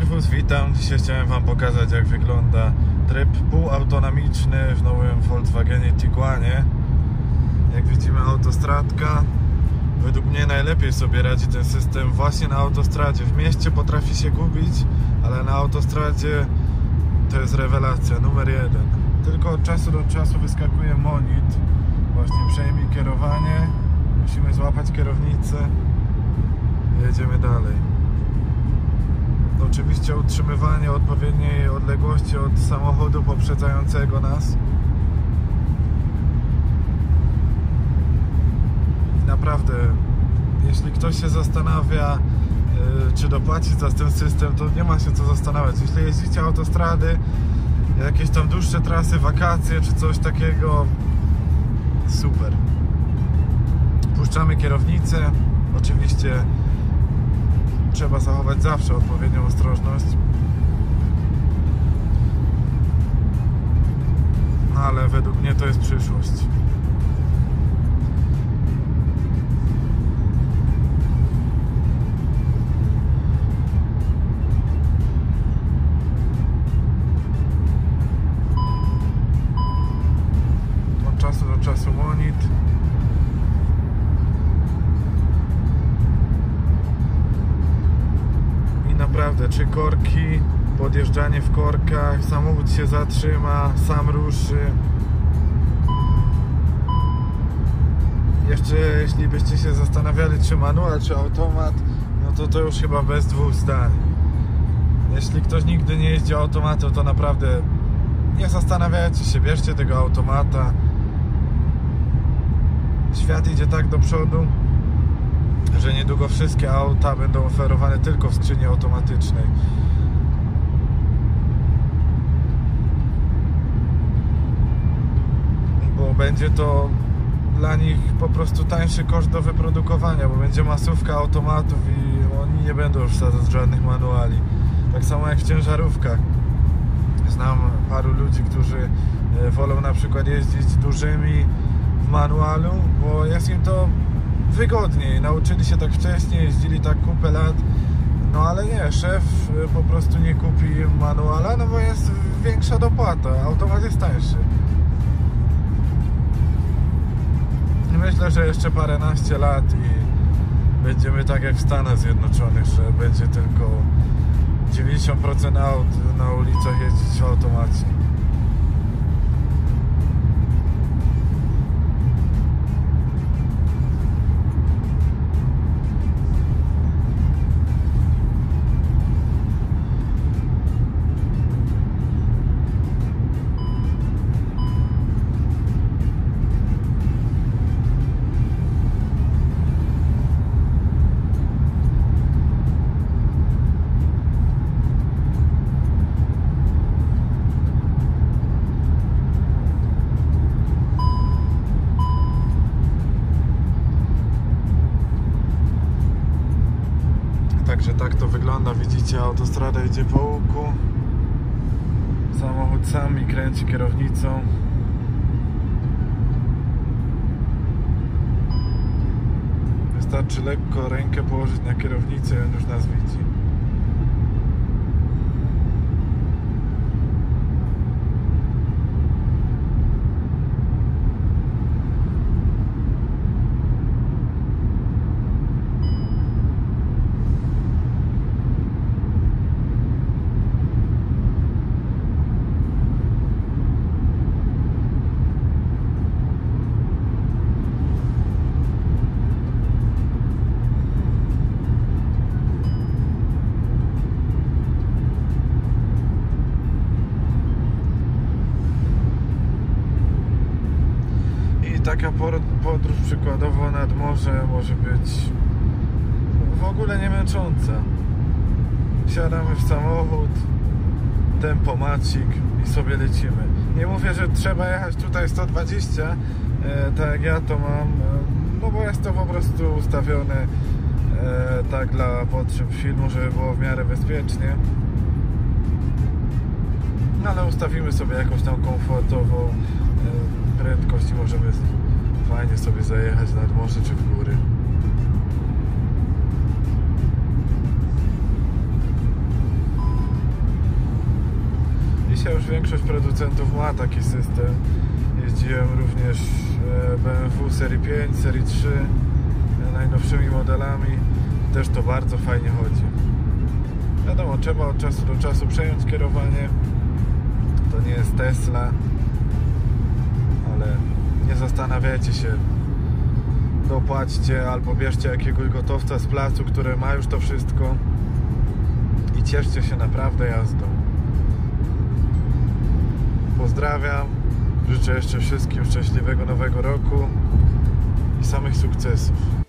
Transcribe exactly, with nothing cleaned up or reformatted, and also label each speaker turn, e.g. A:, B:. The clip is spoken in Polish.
A: Serwus, witam. Dzisiaj chciałem Wam pokazać, jak wygląda tryb półautonomiczny w nowym Volkswagenie Tiguanie. Jak widzimy, autostradka. Według mnie najlepiej sobie radzi ten system właśnie na autostradzie. W mieście potrafi się gubić, ale na autostradzie to jest rewelacja numer jeden. Tylko od czasu do czasu wyskakuje monit. Właśnie przejmij kierowanie. Musimy złapać kierownicę. Jedziemy dalej. Oczywiście utrzymywanie odpowiedniej odległości od samochodu poprzedzającego nas. Naprawdę, jeśli ktoś się zastanawia, yy, czy dopłacić za ten system, to nie ma się co zastanawiać. Jeśli jeździcie autostrady, jakieś tam dłuższe trasy, wakacje czy coś takiego, super. Puszczamy kierownicę. Oczywiście trzeba zachować zawsze odpowiednią ostrożność. No ale według mnie to jest przyszłość. Od czasu do czasu monit. Naprawdę, czy korki, podjeżdżanie w korkach, samochód się zatrzyma, sam ruszy. Jeszcze jeśli byście się zastanawiali, czy manual, czy automat, no to to już chyba bez dwóch zdań. Jeśli ktoś nigdy nie jeździ automatem, to naprawdę nie zastanawiajcie się, bierzcie tego automata. Świat idzie tak do przodu, że niedługo wszystkie auta będą oferowane tylko w skrzyni automatycznej. Bo będzie to dla nich po prostu tańszy koszt do wyprodukowania, bo będzie masówka automatów i oni nie będą już wsadzać żadnych manuali. Tak samo jak w ciężarówkach. Znam paru ludzi, którzy wolą na przykład jeździć dużymi w manualu, bo jest im to wygodniej, nauczyli się tak wcześniej, jeździli tak kupę lat, no ale nie, szef po prostu nie kupi manuala, no bo jest większa dopłata, automat jest tańszy. I myślę, że jeszcze paręnaście lat i będziemy tak jak w Stanach Zjednoczonych, że będzie tylko dziewięćdziesiąt procent aut na ulicach jeździć w automacie. Także tak to wygląda, widzicie, autostrada idzie po łuku. Samochód sam mi kręci kierownicą. Wystarczy lekko rękę położyć na kierownicę i on już nas widzi. Taka podróż przykładowo nad morze może być w ogóle nie męcząca. Wsiadamy w samochód, tempomacik i sobie lecimy. Nie mówię, że trzeba jechać tutaj sto dwadzieścia, e, tak jak ja to mam, no bo jest to po prostu ustawione e, tak dla potrzeb filmu, żeby było w miarę bezpiecznie. No ale ustawimy sobie jakąś tam komfortową e, prędkość i możemy fajnie sobie zajechać nad morze czy w góry. już większość producentów ma taki system. Jeździłem również B M W serii pięć, serii trzy, najnowszymi modelami. Też to bardzo fajnie chodzi. Wiadomo, trzeba od czasu do czasu przejąć kierowanie. To nie jest Tesla, ale nie zastanawiajcie się. Dopłaćcie albo bierzcie jakiegoś gotowca z placu, który ma już to wszystko i cieszcie się naprawdę jazdą. Pozdrawiam, życzę jeszcze wszystkim szczęśliwego nowego roku i samych sukcesów.